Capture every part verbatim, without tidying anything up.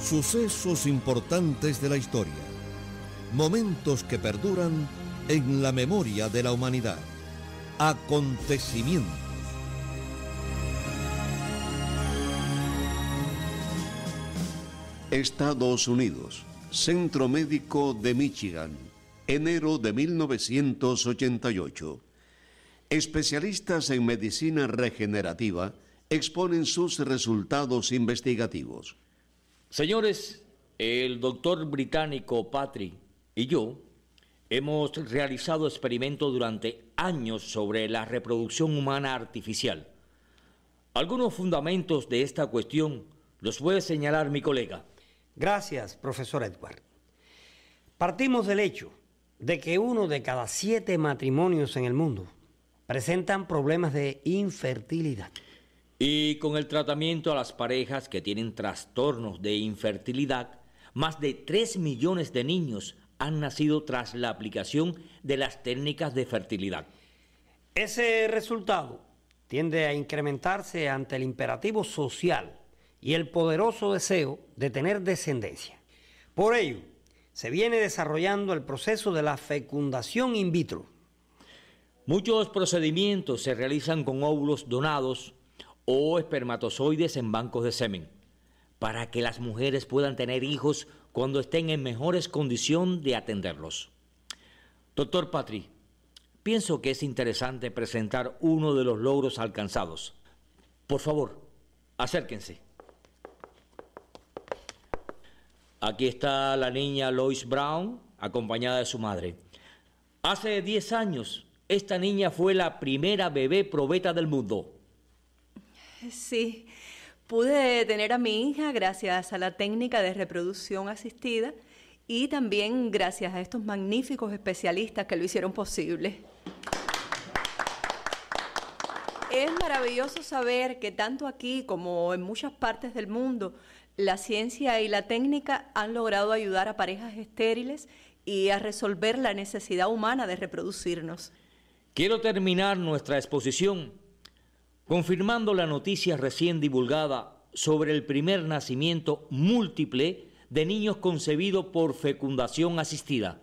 Sucesos importantes de la historia. Momentos que perduran en la memoria de la humanidad. Acontecimientos. Estados Unidos, Centro Médico de Michigan, enero de mil novecientos ochenta y ocho. Especialistas en medicina regenerativa exponen sus resultados investigativos. Señores, el doctor británico Patrick y yo hemos realizado experimentos durante años sobre la reproducción humana artificial. Algunos fundamentos de esta cuestión los puede señalar mi colega. Gracias, profesor Edward. Partimos del hecho de que uno de cada siete matrimonios en el mundo presentan problemas de infertilidad. Y con el tratamiento a las parejas que tienen trastornos de infertilidad, más de tres millones de niños han nacido tras la aplicación de las técnicas de fertilidad. Ese resultado tiende a incrementarse ante el imperativo social y el poderoso deseo de tener descendencia. Por ello, se viene desarrollando el proceso de la fecundación in vitro. Muchos procedimientos se realizan con óvulos donados o espermatozoides en bancos de semen, para que las mujeres puedan tener hijos cuando estén en mejores condiciones de atenderlos. Doctor Patrick, pienso que es interesante presentar uno de los logros alcanzados. Por favor, acérquense. Aquí está la niña Lois Brown, acompañada de su madre. Hace diez años, esta niña fue la primera bebé probeta del mundo. Sí, pude tener a mi hija gracias a la técnica de reproducción asistida y también gracias a estos magníficos especialistas que lo hicieron posible. Es maravilloso saber que tanto aquí como en muchas partes del mundo, la ciencia y la técnica han logrado ayudar a parejas estériles y a resolver la necesidad humana de reproducirnos. Quiero terminar nuestra exposición confirmando la noticia recién divulgada sobre el primer nacimiento múltiple de niños concebidos por fecundación asistida.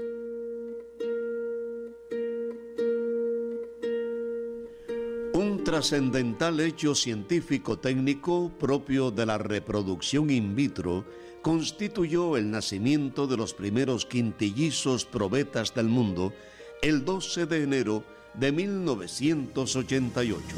Un trascendental hecho científico-técnico propio de la reproducción in vitro constituyó el nacimiento de los primeros quintillizos probetas del mundo el doce de enero de mil novecientos ochenta y ocho.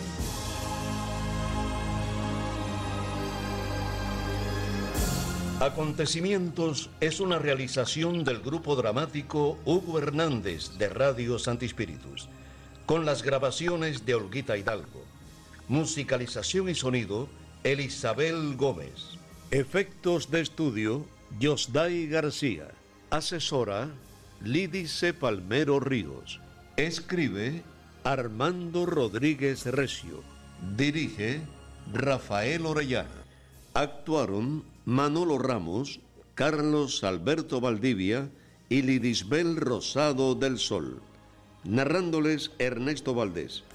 Acontecimientos es una realización del grupo dramático Hugo Hernández de Radio Santi Spíritus, con las grabaciones de Olguita Hidalgo, musicalización y sonido Elisabel Gómez, efectos de estudio Yosday García, asesora Lídice Palmero Ríos, escribe Armando Rodríguez Recio, dirige Rafael Orellana. Actuaron Manolo Ramos, Carlos Alberto Valdivia y Lidisbel Rosado del Sol. Narrándoles Ernesto Valdés.